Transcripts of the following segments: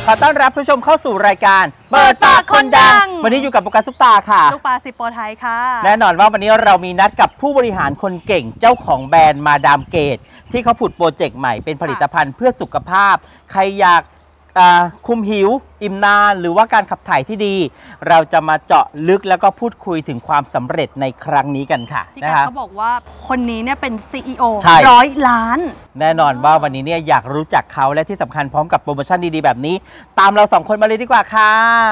ขอต้อนรับผู้ชมเข้าสู่รายการเปิดปากคนดังวันนี้อยู่กับโปกัสซุปตาค่ะลูกปลาสิบโปรไทยค่ะแน่นอนว่าวันนี้เรามีนัดกับผู้บริหารคนเก่งเจ้าของแบรนด์มาดามเกตที่เขาผุดโปรเจกต์ใหม่เป็นผลิตภัณฑ์เพื่อสุขภาพใครอยากคุมหิวอิ่มนานหรือว่าการขับถ่ายที่ดีเราจะมาเจาะลึกแล้วก็พูดคุยถึงความสำเร็จในครั้งนี้กันค่ะพี่กัเขาบอกว่าคนนี้เนี่ยเป็น CEO 100 ล้านแน่นอนว่าวันนี้เนี่ยอยากรู้จักเขาและที่สำคัญพร้อมกับโปรโมชั่นดีๆแบบนี้ตามเราสองคนมาเลยดีกว่าค่ะ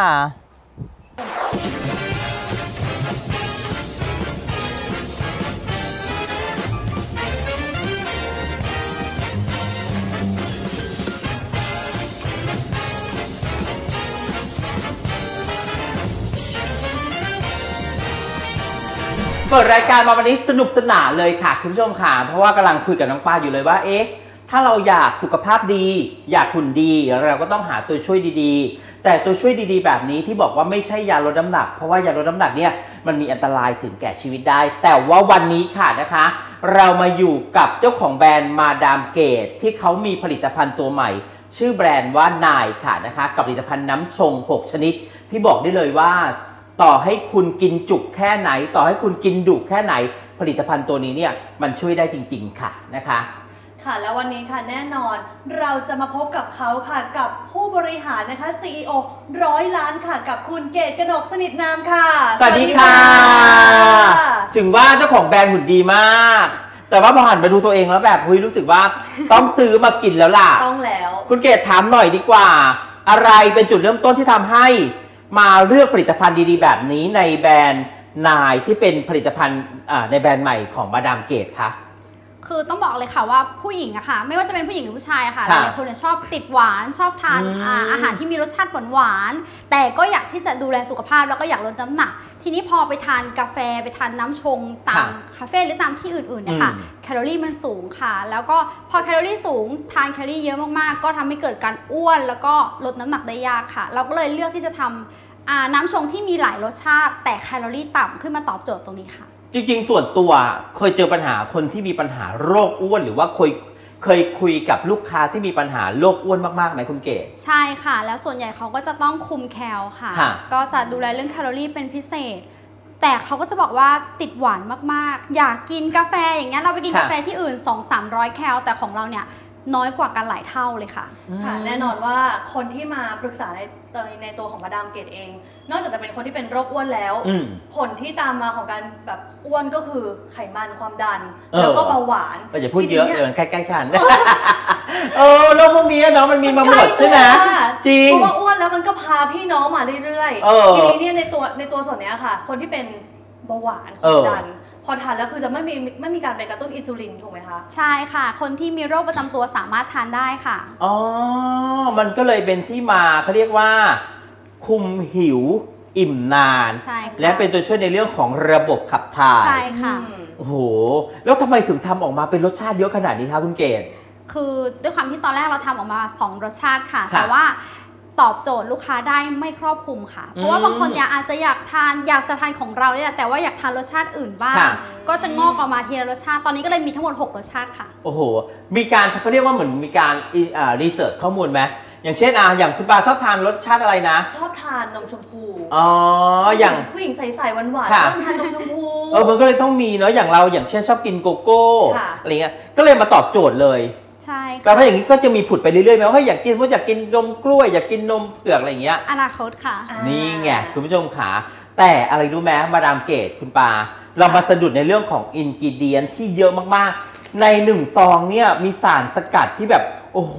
เปิดรายการมาวันนี้สนุกสนานเลยค่ะคุณผู้ชมค่ะเพราะว่ากำลังคุยกับน้องปาอยู่เลยว่าถ้าเราอยากสุขภาพดีอยากหุ่นดีเราก็ต้องหาตัวช่วยดีๆแต่ตัวช่วยดีๆแบบนี้ที่บอกว่าไม่ใช่ยาลดน้ำหนักเพราะว่ายาลดน้ำหนักเนี่ยมันมีอันตรายถึงแก่ชีวิตได้แต่ว่าวันนี้ค่ะนะคะเรามาอยู่กับเจ้าของแบรนด์มาดามเกตที่เขามีผลิตภัณฑ์ตัวใหม่ชื่อแบรนด์ว่านายค่ะนะคะกับผลิตภัณฑ์น้ำชง6ชนิดที่บอกได้เลยว่าต่อให้คุณกินจุกแค่ไหนต่อให้คุณกินดุแค่ไหนผลิตภัณฑ์ตัวนี้เนี่ยมันช่วยได้จริงๆค่ะนะคะค่ะแล้ววันนี้ค่ะแน่นอนเราจะมาพบกับเขาค่ะกับผู้บริหารนะคะ CEO 100 ล้านค่ะกับคุณเกตกนกสนิทนามค่ะสวัสดีค่ะถึงว่าเจ้าของแบรนด์หุ่นดีมากแต่ว่าพอหันมาดูตัวเองแล้วแบบรู้สึกว่าต้องซื้อมากินแล้วล่ะต้องแล้วคุณเกตถามหน่อยดีกว่าอะไรเป็นจุดเริ่มต้นที่ทำให้มาเลือกผลิตภัณฑ์ดีๆแบบนี้ในแบรนด์นายที่เป็นผลิตภัณฑ์ในแบรนด์ใหม่ของมาดามเกตคะคือต้องบอกเลยค่ะว่าผู้หญิงอะค่ะไม่ว่าจะเป็นผู้หญิงหรือผู้ชายอะค่ะหลายคนชอบติดหวานชอบทานอาหารที่มีรสชาติหวานๆแต่ก็อยากที่จะดูแลสุขภาพแล้วก็อยากลดน้ำหนักทีนี้พอไปทานกาแฟไปทานน้ำชงตามคาเฟ่หรือตามที่อื่นๆเนี่ยค่ะแคลอรี่มันสูงค่ะแล้วก็พอแคลอรี่สูงทานแคลอรี่เยอะมากๆก็ทำให้เกิดการอ้วนแล้วก็ลดน้ำหนักได้ยากค่ะเราก็เลยเลือกที่จะทำน้ำชงที่มีหลายรสชาติแต่แคลอรี่ต่ำขึ้นมาตอบโจทย์ตรงนี้ค่ะจริงๆส่วนตัวเคยเจอปัญหาคนที่มีปัญหาโรคอ้วนหรือว่าเคยคุยกับลูกค้าที่มีปัญหาโรคอ้วนมากๆไหมคุณเก๋ใช่ค่ะแล้วส่วนใหญ่เขาก็จะต้องคุมแคลค่ะก็จะดูแลเรื่องแคลอรี่เป็นพิเศษแต่เขาก็จะบอกว่าติดหวานมากๆอยากกินกาแฟอย่างเงี้ยเราไปกินกาแฟที่อื่น 200-300 แคลแต่ของเราเนี่ยน้อยกว่ากันหลายเท่าเลยค่ะค่ะแน่นอนว่าคนที่มาปรึกษาในตัวของมาดามเกตเองนอกจากจะเป็นคนที่เป็นโรคอ้วนแล้วผลที่ตามมาของการแบบอ้วนก็คือไขมันความดันแล้วก็เบาหวานอย่าพูดเยอะเดี๋ยวมันใกล้ๆกันโรคพวกนี้เนาะมันมีมาหมดใช่ไหมจริงเพราะว่าอ้วนแล้วมันก็พาพี่น้องมาเรื่อยๆทีนี้เนี่ยในตัวส่วนนี้ค่ะคนที่เป็นเบาหวานความดันพอทานแล้วคือจะไม่มีการไปกระตุ้นอินซูลินถูกไหมคะใช่ค่ะคนที่มีโรคประจำตัวสามารถทานได้ค่ะอ๋อมันก็เลยเป็นที่มาเขาเรียกว่าคุมหิวอิ่มนานและเป็นตัวช่วยในเรื่องของระบบขับถ่ายใช่ค่ะโอ้โหแล้วทำไมถึงทำออกมาเป็นรสชาติเยอะขนาดนี้คะคุณเกศคือด้วยความที่ตอนแรกเราทำออกมา2รสชาติค่ะแต่ว่าตอบโจทย์ลูกค้าได้ไม่ครอบคลุมค่ะเพราะว่าบางคนเนี่ยอาจจะอยากจะทานของเราเนี่ยแต่ว่าอยากทานรสชาติอื่นบ้างก็จะงอกออกมาทีละรสชาติตอนนี้ก็เลยมีทั้งหมด6รสชาติค่ะโอ้โหมีการเขาเรียกว่าเหมือนมีการรีเสิร์ชข้อมูลไหมอย่างเช่นอย่างคุณปาชอบทานรสชาติอะไรนะชอบทานนมชมพูอย่างผู้หญิงใสๆหวานๆต้องทานนมชมพูมันก็เลยต้องมีเนาะอย่างเราอย่างเช่นชอบกินโกโก้อะไรเงี้ยก็เลยมาตอบโจทย์เลยใช่แล้วถ้าอย่างนี้ก็จะมีผุดไปเรื่อยๆไหมว่าอยากกินนมกล้วยอยากกินนมเผือกอะไรอย่างเงี้ยอนาคตค่ะนี่ไงคุณผู้ชมขาแต่อะไรรู้ไหมมาดามเกตคุณปาเรามาสะดุดในเรื่องของอินกิเดียนที่เยอะมากๆใน1ซองเนี่ยมีสารสกัดที่แบบโอ้โห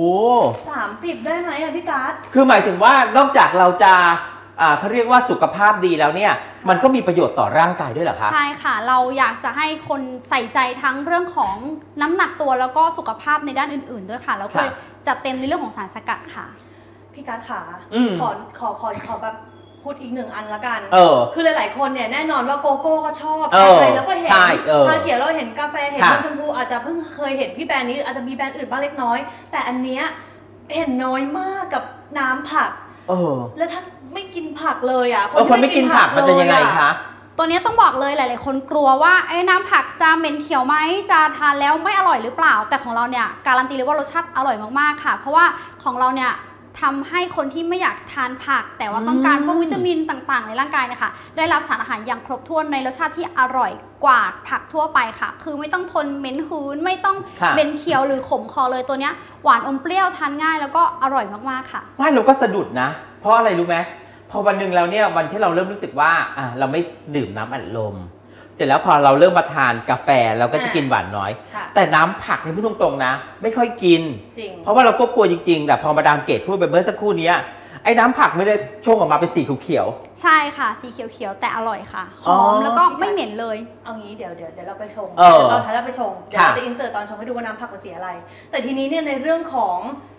30ได้ไหมพี่การ์ดคือหมายถึงว่านอกจากเราจะเขาเรียกว่าสุขภาพดีแล้วเนี่ยมันก็มีประโยชน์ต่อร่างกายด้วยเหรอคะใช่ค่ะเราอยากจะให้คนใส่ใจทั้งเรื่องของน้ำหนักตัวแล้วก็สุขภาพในด้านอื่นๆด้วยค่ะแล้วก็จัดเต็มในเรื่องของสารสกัดค่ะพี่การ์ดขาขอแบบพูดอีก1อันละกันคือหลายๆคนเนี่ยแน่นอนว่าโกโก้ก็ชอบใครแล้วก็เห็นชาเขียวเราเห็นกาแฟเห็นนมชมพูอาจจะเพิ่งเคยเห็นที่แบรนด์นี้อาจจะมีแบรนด์อื่นบ้างเล็กน้อยแต่อันเนี้ยเห็นน้อยมากกับน้ำผักแล้วถ้าไม่กินผักเลยคนไม่กินผักมันจะยังไงคะตัวนี้ต้องบอกเลยหลายๆคนกลัวว่าน้ำผักจะเหม็นเขียวไหมจะทานแล้วไม่อร่อยหรือเปล่าแต่ของเราเนี่ยการันตีเลยว่ารสชาติอร่อยมากๆค่ะเพราะว่าของเราเนี่ยทำให้คนที่ไม่อยากทานผักแต่ว่าต้องการพวกวิตามินต่างๆในร่างกายนะคะได้รับสารอาหารอย่างครบถ้วนในรสชาติที่อร่อยกว่าผักทั่วไปค่ะคือไม่ต้องทนเหม็นหืนไม่ต้องเหม็นเคี้ยวหรือขมคอเลยตัวเนี้ยหวานอมเปรี้ยวทานง่ายแล้วก็อร่อยมากๆค่ะว่าเราก็สะดุดนะเพราะอะไรรู้ไหมพอวันหนึ่งแล้วเนี่ยวันที่เราเริ่มรู้สึกว่าเราไม่ดื่มน้ำอัดลมเสร็จแล้วพอเราเริ่มมาทานกาแฟเราก็จะกินหวานน้อยแต่น้ำผักนี่พูดตรงๆนะไม่ค่อยกินเพราะว่าเราก็กลัวจริงๆแต่พอมาดามเกตพูดไปเมื่อสักครู่นี้ไอ้น้ำผักไม่ได้ชงออกมาเป็นสีเขียวๆใช่ค่ะสีเขียวๆแต่อร่อยค่ะหอมแล้วก็ไม่เหม็นเลยเอางี้เดี๋ยวเราไปชงตอนท้ายเราไปชงเดี๋ยวเราจะอินเสิร์ตตอนชงให้ดูว่าน้ำผักมันสีอะไรแต่ทีนี้เนี่ยในเรื่องของ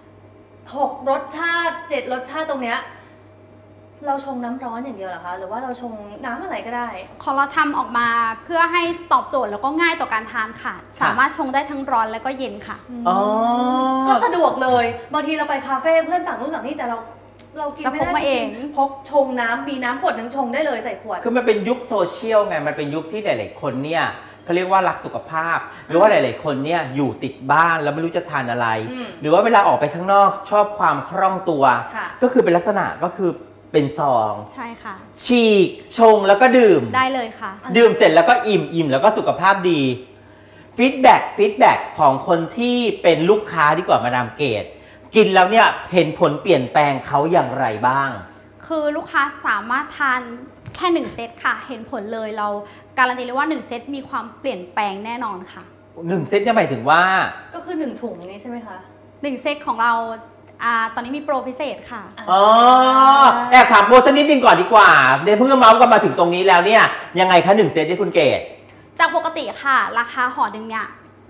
6รสชาติ7รสชาติตรงเนี้ยเราชงน้ำร้อนอย่างเดียวเหรอคะหรือว่าเราชงน้ำอะไรก็ได้ของเราทำออกมาเพื่อให้ตอบโจทย์แล้วก็ง่ายต่อการทานค่ะสามารถชงได้ทั้งร้อนแล้วก็เย็นค่ะก็สะดวกเลยบางทีเราไปคาเฟ่เพื่อนสั่งนู่นสั่งนี่แต่เรากินไม่ได้เองพกชงน้ำมีน้ำขวดนึงชงได้เลยใส่ขวดคือมันเป็นยุคโซเชียลไงมันเป็นยุคที่หลายๆคนเนี่ยเขาเรียกว่ารักสุขภาพหรือว่าหลายๆคนเนี่ยอยู่ติดบ้านแล้วไม่รู้จะทานอะไรหรือว่าเวลาออกไปข้างนอกชอบความคล่องตัวก็คือเป็นลักษณะก็คือเป็นซองใช่ค่ะฉีกชงแล้วก็ดื่มได้เลยค่ะดื่มเสร็จแล้วก็อิ่มแล้วก็สุขภาพดีฟีดแบ็กของคนที่เป็นลูกค้าดีกว่ามาดามเกตกินแล้วเนี่ยเห็นผลเปลี่ยนแปลงเขาอย่างไรบ้างคือลูกค้าสามารถทานแค่1เซตค่ะเห็นผลเลยเราการันตีเลยว่า1เซตมีความเปลี่ยนแปลงแน่นอนค่ะ 1เซตเนี่ยหมายถึงว่าก็คือ1ถุงนี้ใช่ไหมคะ 1เซตของเราตอนนี้มีโปรพิเศษค่ะแอบถามโปรสักนิดนึงก่อนดีกว่าเดี๋ยวเพิ่งเมาส์กันมาถึงตรงนี้แล้วเนี่ยยังไงคะ1เซตที่คุณเกดจากปกติค่ะราคาห่อหนึ่งเนี่ย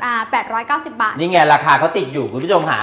890 บาทนี่ไงราคาเขาติดอยู่คุณผู้ชมหา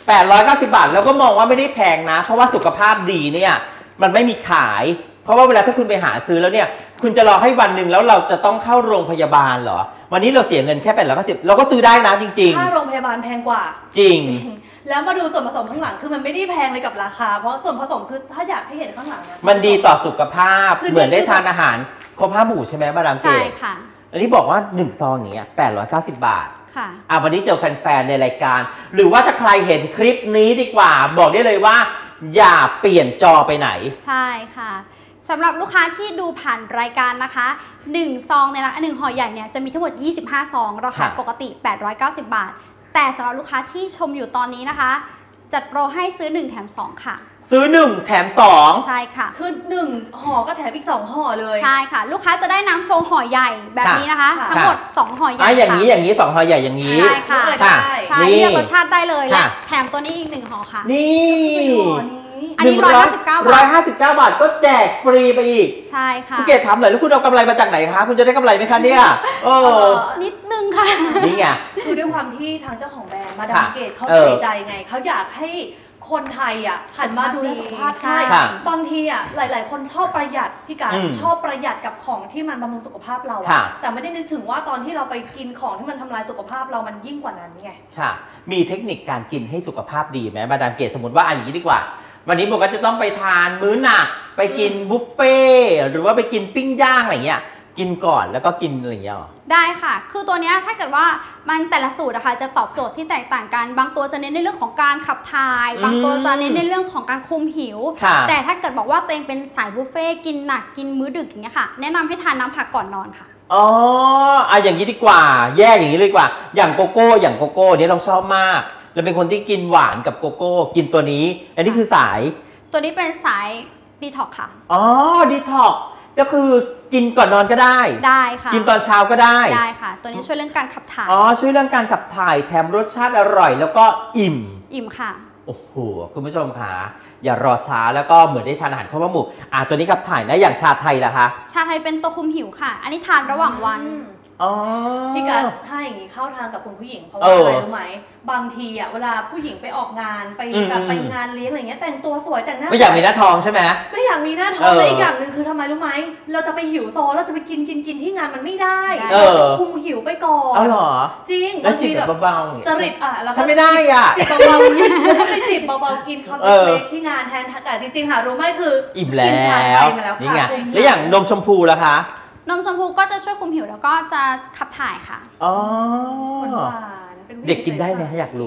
890 บาทแล้วก็มองว่าไม่ได้แพงนะเพราะว่าสุขภาพดีเนี่ยมันไม่มีขายเพราะว่าเวลาถ้าคุณไปหาซื้อแล้วเนี่ยคุณจะรอให้วันหนึ่งแล้วเราจะต้องเข้าโรงพยาบาลเหรอวันนี้เราเสียเงินแค่890เราก็ซื้อได้นะจริงๆค่าโรงพยาบาลแพงกว่าจริงแล้วมาดูส่วนผสมข้างหลังคือมันไม่ได้แพงเลยกับราคาเพราะส่วนผสมคือถ้าอยากให้เห็นข้างหลังนะมันดีต่อสุขภาพเหมือนได้ทานอาหารครบ5 หมู่ใช่ไหมมาดามเกศใช่ค่ะอันนี้บอกว่า1ซองอย่างเงี้ย890 บาทค่ะวันนี้เจอแฟนๆในรายการหรือว่าถ้าใครเห็นคลิปนี้ดีกว่าบอกได้เลยว่าอย่าเปลี่ยนจอไปไหนใช่ค่ะสำหรับลูกค้าที่ดูผ่านรายการนะคะ1ซองในละ1ห่อใหญ่เนี่ยจะมีทั้งหมด25ซองราคาปกติ890 บาทแต่สำหรับลูกค้าที่ชมอยู่ตอนนี้นะคะจัดโปรให้ซื้อ1แถม2ค่ะซื้อ1แถม2 ใช่ค่ะคือ1ห่อก็แถมอีก2ห่อเลยใช่ค่ะลูกค้าจะได้น้ำโชว์ห่อใหญ่แบบนี้นะคะทั้งหมด2ห่อใหญ่อย่างนี้2ห่อใหญ่อย่างนี้ใช่ค่ะใช่เลือกรสชาติได้เลยและแถมตัวนี้อีก1ห่อค่ะนี่อันนี้159 บาทก็แจกฟรีไปอีกใช่ค่ะคุณเกดถามหน่อยแล้วคุณเอากำไรมาจากไหนคะคุณจะได้กำไรไหมคะเนี่ยนิดนึงค่ะนี่ไงคือด้วยความที่ทางเจ้าของแบรนด์มาดามเกตเขาใส่ใจไงเขาอยากให้คนไทยหันมาดูแลสุขภาพใช่บางทีหลายๆคนชอบประหยัดพี่การชอบประหยัดกับของที่มันบำรุงสุขภาพเราแต่ไม่ได้นึกถึงว่าตอนที่เราไปกินของที่มันทำลายสุขภาพเรามันยิ่งกว่านั้นไงค่ะมีเทคนิคการกินให้สุขภาพดีไหมมาดามเกตสมมติว่าอย่างนี้ดีกว่าวันนี้บอกว่าจะต้องไปทานมื้อหนักไปกินบุฟเฟ่หรือว่าไปกินปิ้งย่างอะไรเงี้ยกินก่อนแล้วก็กินอะไรอย่างเงี้ยได้ค่ะคือตัวนี้ถ้าเกิดว่ามันแต่ละสูตรนะคะจะตอบโจทย์ที่แตกต่างกันบางตัวจะเน้นในเรื่องของการขับถ่ายบางตัวจะเน้นในเรื่องของการคุมหิวแต่ถ้าเกิดบอกว่าตัวเองเป็นสายบุฟเฟ่กินหนักกินมื้อดึกอย่างเงี้ยค่ะแนะนำให้ทานน้ำผักก่อนนอนค่ะอย่างนี้ดีกว่าแยกอย่างนี้เลยกว่าอย่างโกโก้เนี่ยเราชอบมากเราเป็นคนที่กินหวานกับโกโก้กินตัวนี้อันนี้คือสายตัวนี้เป็นสายดีท็อกค่ะดีท็อกก็คือกินก่อนนอนก็ได้ค่ะกินตอนเช้าก็ได้ค่ะตัวนี้ช่วยเรื่องการขับถ่ายช่วยเรื่องการขับถ่ายแถมรสชาติอร่อยแล้วก็อิ่มค่ะโอ้โหคุณผู้ชมค่ะอย่ารอช้าแล้วก็เหมือนได้ทานอาหารข้าวหมูตัวนี้ขับถ่ายนะอย่างชาไทยล่ะคะชาไทยเป็นตัวคุมหิวค่ะอันนี้ทานระหว่างวันพี่การถ้าอย่างนี้เข้าทางกับคุณผู้หญิงเพราะว่าอะไรรู้ไหมบางทีเวลาผู้หญิงไปออกงานไปแบบไปงานเลี้ยงอะไรเงี้ยแต่งตัวสวยแต่งหน้าไม่อยากมีหน้าท้องใช่ไหมไม่อยากมีหน้าท้องแต่อีกอย่างหนึ่งคือทำไมรู้ไหมเราจะไปหิวโซเราจะไปกินที่งานมันไม่ได้คุมหิวไปก่อนเหรอจริงแล้วจิบแบบเบาๆจริตแล้วฉันไม่ได้จิบเบาๆแล้วก็ไปจิบเบาๆกินคาเฟ่ที่งานแทนแต่จริงๆหารู้ไหมคืออิ่มแล้วนี่ไงแล้วอย่างนมชมพูล่ะคะนมชมพูก็จะช่วยคุมหิวแล้วก็จะขับถ่ายค่ะหวานเด็กกินได้ไหมอยากรู้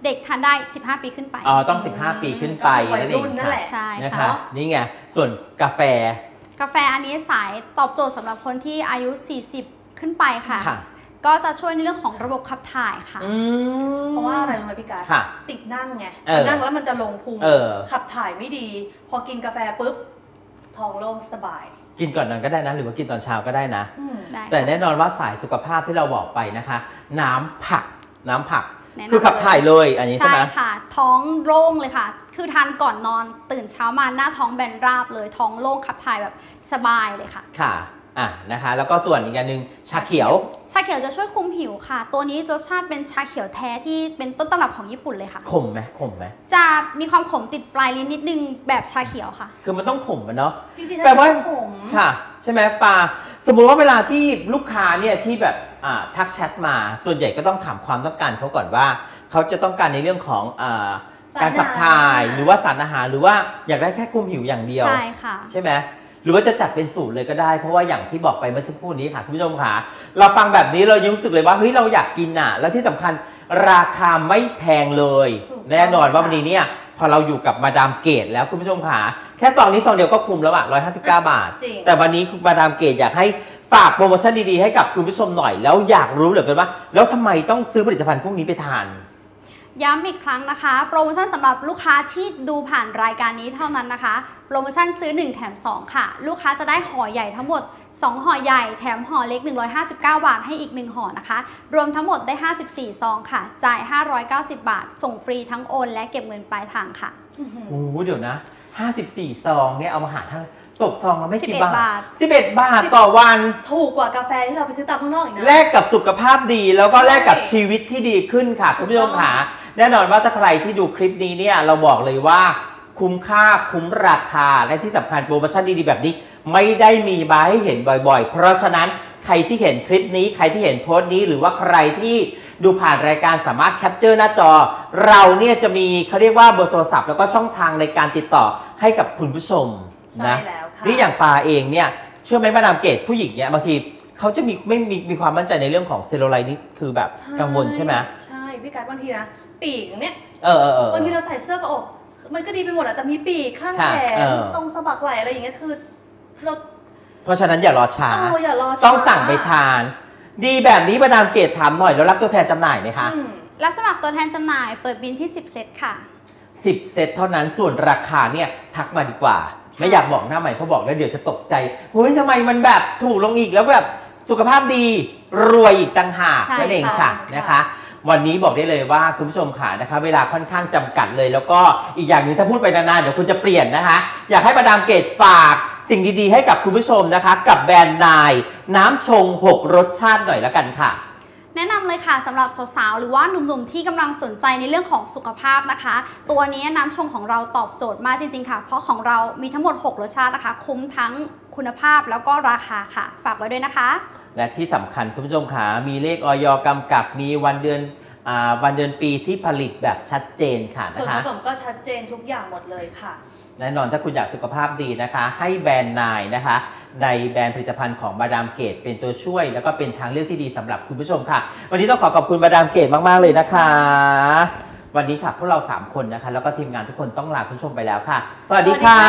เด็กทานได้15 ปีขึ้นไปอ๋อต้อง15 ปีขึ้นไปนั่นเองค่ะใช่นะคะนี่ไงส่วนกาแฟอันนี้สายตอบโจทย์สำหรับคนที่อายุ40ขึ้นไปค่ะก็จะช่วยในเรื่องของระบบขับถ่ายค่ะเพราะว่าอะไรรู้ไหมพี่การติดนั่งไงนั่งแล้วมันจะลงพุงขับถ่ายไม่ดีพอกินกาแฟปุ๊บท้องโล่งสบายกินก่อนนอนก็ได้นะหรือว่ากินตอนเช้าก็ได้นะแต่แน่นอนว่าสายสุขภาพที่เราบอกไปนะคะน้ำผักคือขับถ่ายเลยอันนี้ใช่ไหมใช่ค่ะท้องโล่งเลยค่ะคือทานก่อนนอนตื่นเช้ามาหน้าท้องแบนราบเลยท้องโล่งขับถ่ายแบบสบายเลยค่ะค่ะนะคะแล้วก็ส่วนอีกอย่างหนึ่งชาเขียวจะช่วยคุมผิวค่ะตัวนี้รสชาติเป็นชาเขียวแท้ที่เป็นต้นตำรับของญี่ปุ่นเลยค่ะขมไหมจะมีความขมติดปลายลิ้นนิดนึงแบบชาเขียวค่ะคือมันต้องขมมันเนาะจริงๆแปลว่าขมค่ะใช่ไหมปาสมมุติว่าเวลาที่ลูกค้าเนี่ยที่แบบทักแชทมาส่วนใหญ่ก็ต้องถามความต้องการเขาก่อนว่าเขาจะต้องการในเรื่องของการขับถ่ายหรือว่าสารอาหารหรือว่าอยากได้แค่คุมผิวอย่างเดียวใช่ค่ะใช่ไหมหรือว่าจะจัดเป็นสูตรเลยก็ได้เพราะว่าอย่างที่บอกไปเมื่อสักครู่นี้ค่ะคุณผู้ชมค่ะเราฟังแบบนี้เรายังรู้สึกเลยว่าเฮ้ยเราอยากกินแล้วที่สำคัญราคาไม่แพงเลยแน่นอนว่าวันนี้เนี่ยพอเราอยู่กับมาดามเกตแล้วคุณผู้ชมค่ะแค่ซองนี้ซองเดียวก็คุ้มแล้ว159 บาทแต่วันนี้คุณมาดามเกตอยากให้ฝากโปรโมชั่นดีๆให้กับคุณผู้ชมหน่อยแล้วอยากรู้เหลือเกินว่าแล้วทำไมต้องซื้อผลิตภัณฑ์พวกนี้ไปทานย้ำอีกครั้งนะคะโปรโมชั่นสำหรับลูกค้าที่ดูผ่านรายการนี้เท่านั้นนะคะโปรโมชั่นซื้อ1แถม2ค่ะลูกค้าจะได้ห่อใหญ่ทั้งหมด2ห่อใหญ่แถมห่อเล็ก159 บาทให้อีก1ห่อนะคะรวมทั้งหมดได้54ซองค่ะจ่าย590 บาทส่งฟรีทั้งโอนและเก็บเงินปลายทางค่ะโอ้เดี๋ยวนะ54ซองเนี่ยเอามาหาทั้งตกซองเราไม่กี่บาท11 บาทต่อวันถูกกว่ากาแฟที่เราไปซื้อตามข้างนอกอีกนะแลกกับสุขภาพดีแล้วก็แลกกับชีวิตที่ดีขึ้นค่ะคุณผู้ชมค่ะแน่นอนว่าถ้าใครที่ดูคลิปนี้เนี่ยเราบอกเลยว่าคุ้มค่าคุ้มราคาและที่สำคัญโปรโมชั่นดีๆแบบนี้ไม่ได้มีมาให้เห็นบ่อยๆเพราะฉะนั้นใครที่เห็นคลิปนี้ใครที่เห็นโพสต์นี้หรือว่าใครที่ดูผ่านรายการสามารถแคปเจอร์หน้าจอเราเนี่ยจะมีเขาเรียกว่าเบอร์โทรศัพท์แล้วก็ช่องทางในการติดต่อให้กับคุณผู้ชมนะนี่อย่างปาเองเนี่ยเชื่อไหมมาดามเกตผู้หญิงเนี่ยบางทีเขาจะไม่มีความมั่นใจในเรื่องของเซลลูไลท์นี่คือแบบกังวลใช่ไหมใช่พี่การบางทีนะปีกเนี่ยบางทีเราใส่เสื้กับอกมันก็ดีไปหมดแต่มีปีกข้างแขนตรงสะบักไหล่อะไรอย่างเงี้ยคือเราเพราะฉะนั้นอย่ารอช้าต้องสั่งไปทานดีแบบนี้มาดามเกตถามหน่อยแล้วรับตัวแทนจำหน่ายไหมคะรับสมัครตัวแทนจำหน่ายเปิดบินที่10 เซตค่ะ 10 เซตเท่านั้นส่วนราคาเนี่ยทักมาดีกว่าไม่อยากบอกหน้าใหม่เพราะบอกแล้วเดี๋ยวจะตกใจเฮ้ยทำไมมันแบบถูกลงอีกแล้วแบบสุขภาพดีรวยอีกต่างหากนั่นเองค่ะนะคะวันนี้บอกได้เลยว่าคุณผู้ชมค่ะนะคะเวลาค่อนข้างจำกัดเลยแล้วก็อีกอย่างหนึ่งถ้าพูดไปนานๆเดี๋ยวคุณจะเปลี่ยนนะคะอยากให้มาดามเกตฝากสิ่งดีๆให้กับคุณผู้ชมนะคะกับแบรนด์นายน้ำชง6 รสชาติหน่อยละกันค่ะแนะนำเลยค่ะสำหรับสาวๆหรือว่าหนุ่มๆที่กำลังสนใจในเรื่องของสุขภาพนะคะตัวนี้น้ำชงของเราตอบโจทย์มากจริงๆค่ะเพราะของเรามีทั้งหมด6 รสชาตินะคะคุ้มทั้งคุณภาพแล้วก็ราคาค่ะฝากไว้ด้วยนะคะและที่สำคัญคุณผู้ชมค่ะมีเลขอย.กำกับมีวันเดือนปีที่ผลิตแบบชัดเจนค่ะนะคะส่วนผสมก็ชัดเจนทุกอย่างหมดเลยค่ะแน่นอนถ้าคุณอยากสุขภาพดีนะคะให้แบรนด์นายนะคะในแบรนด์ผลิตภัณฑ์ของมาดามเกตเป็นตัวช่วยแล้วก็เป็นทางเลือกที่ดีสำหรับคุณผู้ชมค่ะวันนี้ต้องขอบคุณมาดามเกตมากๆเลยนะคะวันนี้ค่ะพวกเรา3 คนนะคะแล้วก็ทีมงานทุกคนต้องลาคุณผู้ชมไปแล้วค่ะสวัสดีค่ะ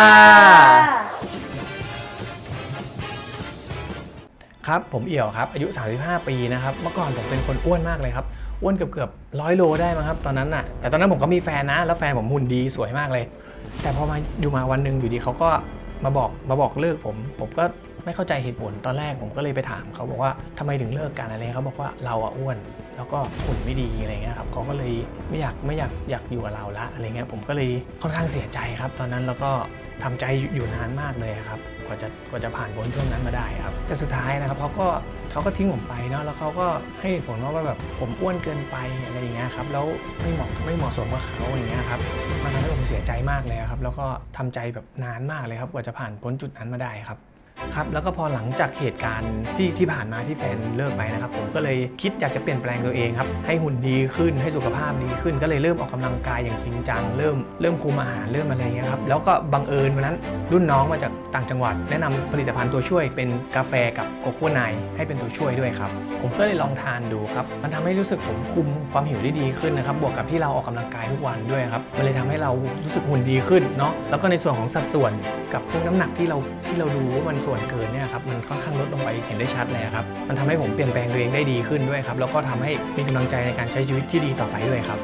ครับผมเอี่ยวครับอายุ35 ปีนะครับเมื่อก่อนผมเป็นคนอ้วนมากเลยครับอ้วนเกือบ100 โลได้มั้งครับตอนนั้นน่ะแต่ตอนนั้นผมก็มีแฟนนะแล้วแฟนผมหุ่นดีสวยมากเลยแต่พอมาอยู่มาวันหนึ่งอยู่ดีเขาก็มาบอกเลิกผมก็ไม่เข้าใจเหตุผลตอนแรกผมก็เลยไปถามเขาบอกว่าทำไมถึงเลิกกันอะไรเขาบอกว่าเราอ้วนแล้วก็หุ่นไม่ดีอะไรเงี้ยครับเขาก็เลยไม่อยากอยู่กับเราละอะไรเงี้ยผมก็เลยค่อนข้างเสียใจครับตอนนั้นแล้วก็ทำใจอยู่นานมากเลยครับกว่าจะผ่านพ้นช่วงนั้นมาได้ครับแต่สุดท้ายนะครับเขาก็ทิ้งผมไปเนาะแล้วเขาก็ให้ผลว่าแบบผมอ้วนเกินไปอะไรอย่างเงี้ยครับแล้วไม่เหมาะสมกับเขาอย่างเงี้ยครับมันทำให้ผมเสียใจมากเลยครับแล้วก็ทำใจแบบนานมากเลยครับกว่าจะผ่านพ้นจุดนั้นมาได้ครับครับแล้วก็พอหลังจากเหตุการณ์ที่ผ่านมาที่แฟนเลิกไปนะครับผมก็เลยคิดอยากจะเปลี่ยนแปลงตัวเองครับให้หุ่นดีขึ้นให้สุขภาพดีขึ้นก็เลยเริ่มออกกำลังกายอย่างจริงจังเริ่มคุมอาหารเริ่มอะไรเงี้ยครับแล้วก็บังเอิญวันนั้นรุ่นน้องมาจากต่างจังหวัดแนะนำผลิตภัณฑ์ตัวช่วยเป็นกาแฟกับโกโก้ไนให้เป็นตัวช่วยด้วยครับผมก็เลยลองทานดูครับมันทำให้รู้สึกผมคุมความหิวได้ดีขึ้นนะครับบวกกับที่เราออกกำลังกายทุกวันด้วยครับมันเลยทำให้เรารู้สึกหุ่นดีขึ้นเนาะแล้วก็ในส่วนของสัดส่วนกับพวกน้ำหนักที่เราดูว่ามันส่วนเกินเนี่ยครับมันค่อนข้างลดลงไปเห็นได้ชัดเลยครับมันทำให้ผมเปลี่ยนแปลงตัวเองได้ดีขึ้นด้วยครับแล้วก็ทำให้มีกำลังใจในการใช้ชีวิตที่ดีต่อไปด้วยครับ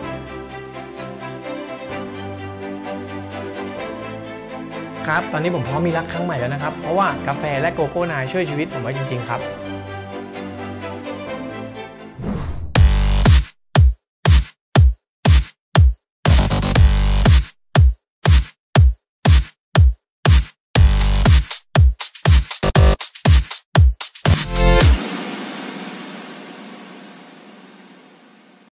ครับตอนนี้ผมพร้อมมีรักครั้งใหม่แล้วนะครับเพราะว่ากาแฟและโกโก้ไนช่วยชีวิตผมไว้จริงๆครับ